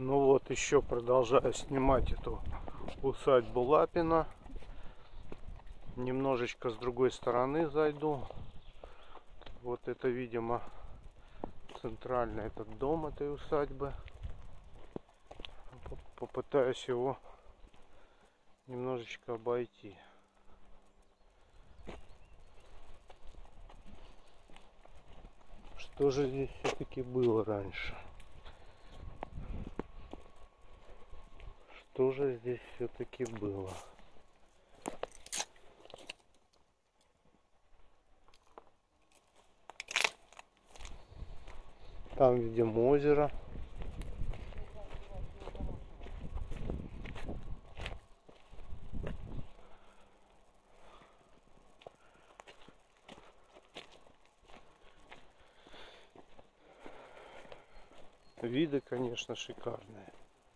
Ну вот, еще продолжаю снимать эту усадьбу Лапина. Немножечко с другой стороны зайду. Вот это, видимо, центральный этот дом этой усадьбы. Попытаюсь его немножечко обойти. Что же здесь все-таки было раньше? Что же здесь все-таки было? Там видим озеро. Виды, конечно, шикарные.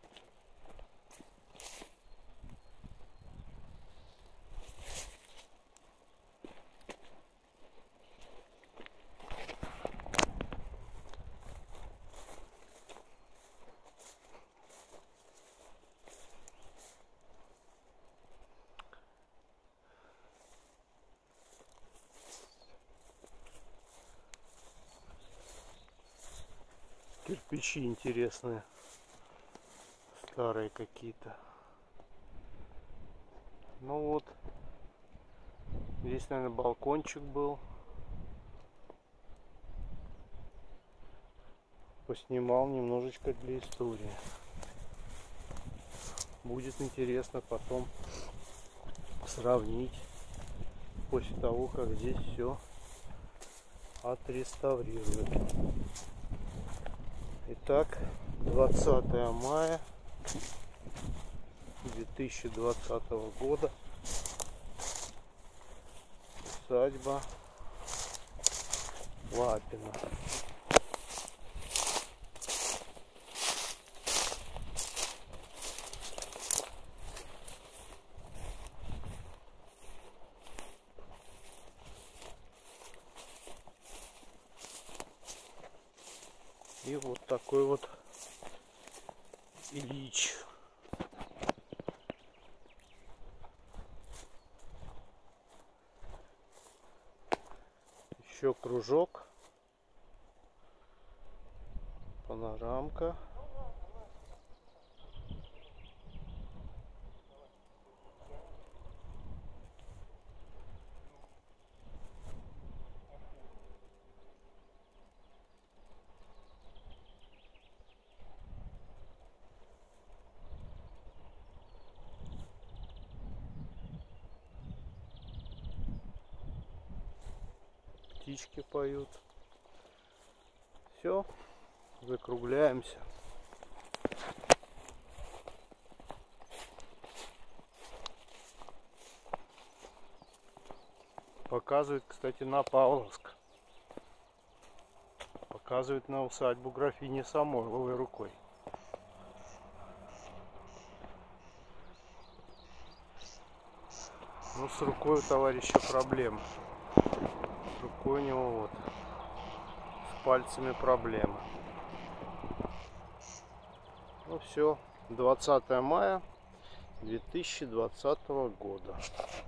Кирпичи интересные, старые какие-то. Ну вот, здесь, наверное, балкончик был. Поснимал немножечко для истории. Будет интересно потом сравнить после того, как здесь все отреставрируют. Итак, 20 мая 2020 года. Усадьба Лапина. И вот такой вот Ильич. Еще кружок. Панорамка. Птички поют. Все, закругляемся. Показывает, кстати, на Павловск. Показывает на усадьбу графини Самойловой рукой. Ну, с рукой у товарища проблемы. С рукой у него вот. С пальцами проблемы. Ну все, 20 мая 2020 года.